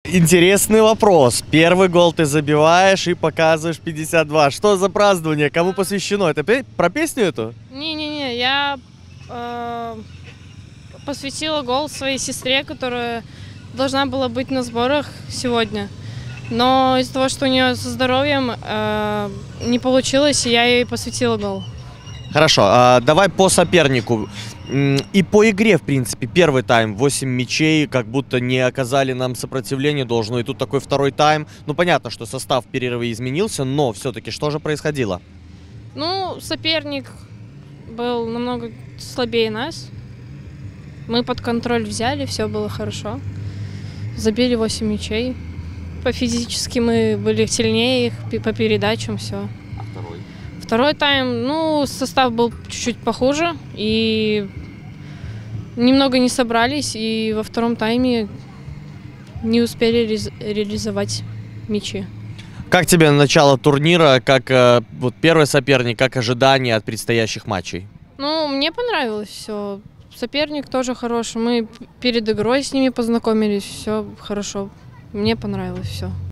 Интересный вопрос. Первый гол ты забиваешь и показываешь 52. Что за празднование? Кому посвящено? Это про песню эту? Не-не-не, я посвятила гол своей сестре, которая должна была быть на сборах сегодня. Но из-за того, что у нее со здоровьем не получилось, я ей посвятила гол. Хорошо, давай по сопернику. И по игре, в принципе, первый тайм, 8 мячей, как будто не оказали нам сопротивления должно. И тут такой второй тайм. Ну, понятно, что состав в перерыве изменился, но все-таки что же происходило? Ну, соперник был намного слабее нас. Мы под контроль взяли, все было хорошо. Забили 8 мячей. По физически мы были сильнее их, по передачам все. А второй? Второй тайм, ну, состав был чуть-чуть похуже, и немного не собрались, и во втором тайме не успели реализовать мячи. Как тебе начало турнира, как вот первый соперник, как ожидания от предстоящих матчей? Ну, мне понравилось все. Соперник тоже хороший. Мы перед игрой с ними познакомились, все хорошо. Мне понравилось все.